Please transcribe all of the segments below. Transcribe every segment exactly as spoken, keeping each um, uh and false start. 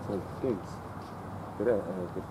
Oh, gigs. Kira, uh, kira.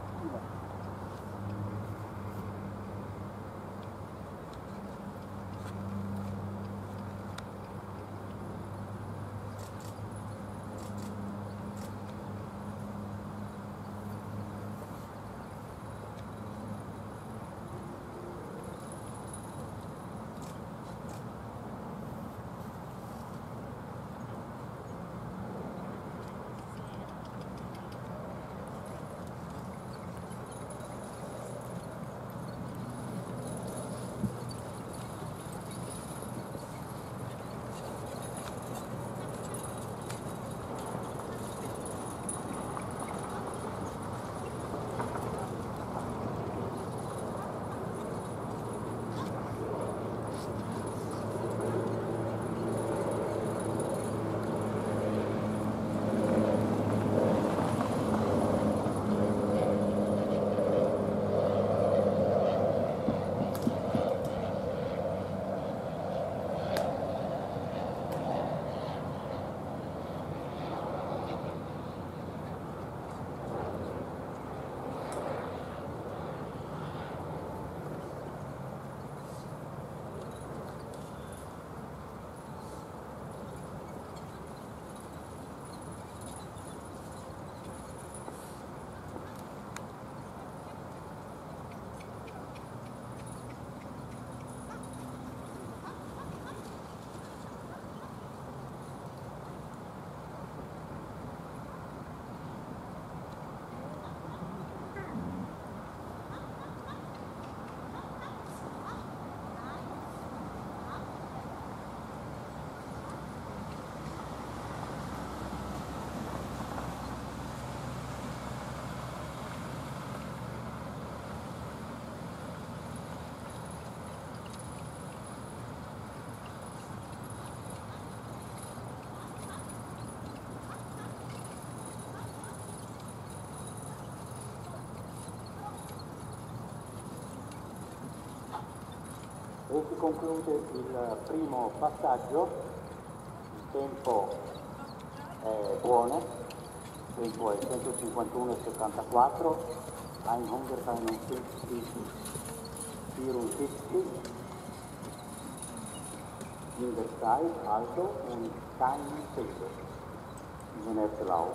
E si conclude il primo passaggio, il tempo è buono, il tempo è centocinquantuno virgola settantaquattro, hunderteinundvierzig, vierundsiebzig, in der Zeit also und kein Fehler in den ersten Lauf.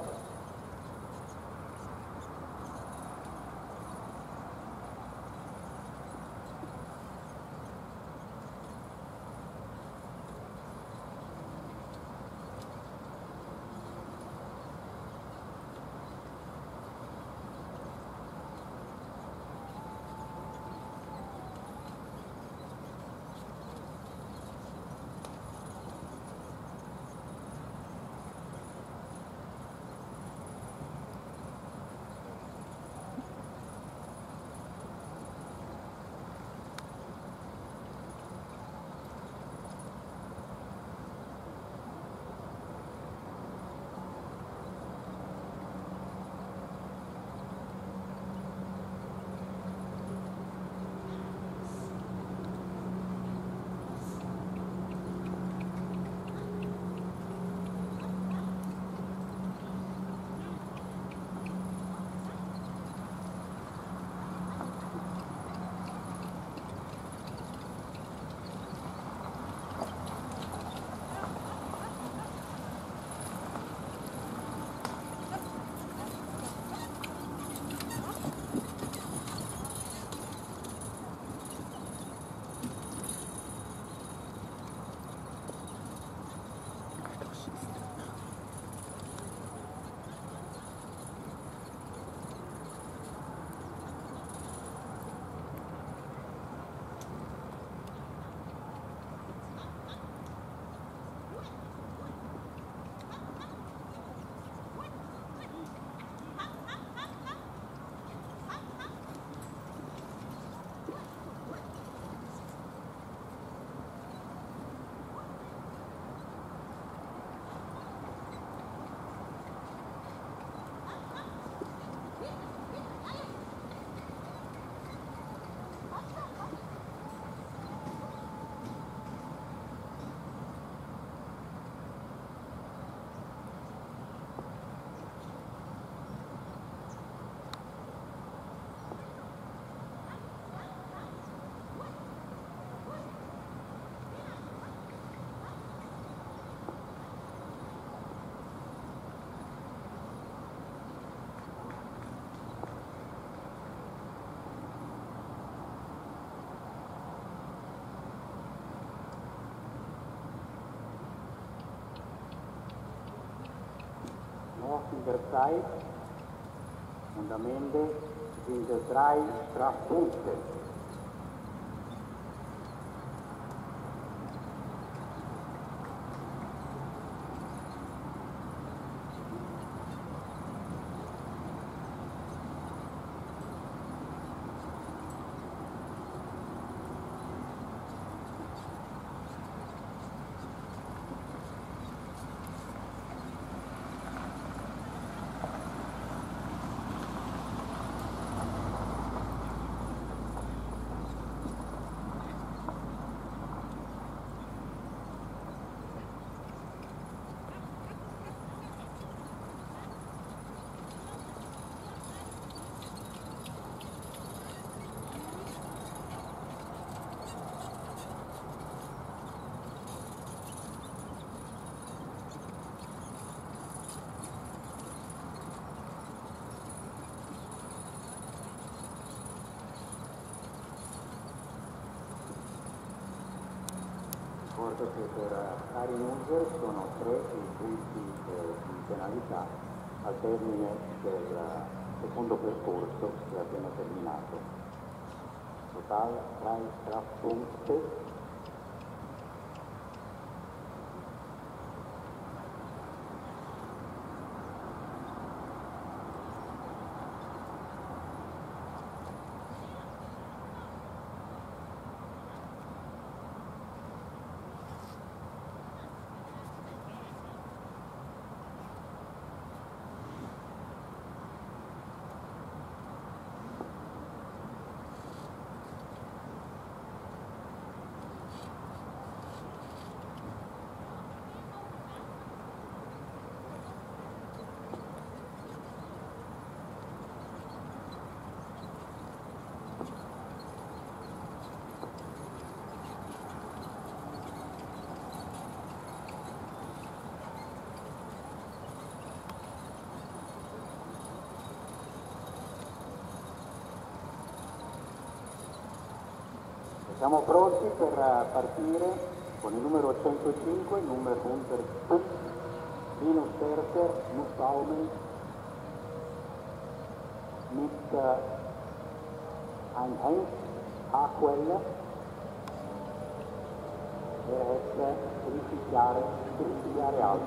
achtzig der Zeit und am Ende sind es drei Strafpunkte. Ricordo che per Karin User sono tre i punti eh, di penalità al termine del secondo percorso che è appena terminato. Total tre Strafpunkte. Siamo pronti per partire con il numero centocinque, il numero hundertfünf, Linus Terter, Nussbaumen, mit äh, ein Hengst, A-Quelle, der hätte dreißig Jahre, dreißig Jahre alt.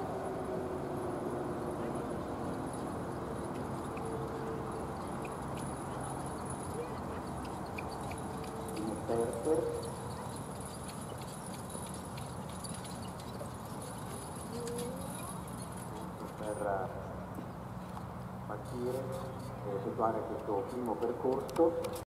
Terter. Per partire e effettuare questo primo percorso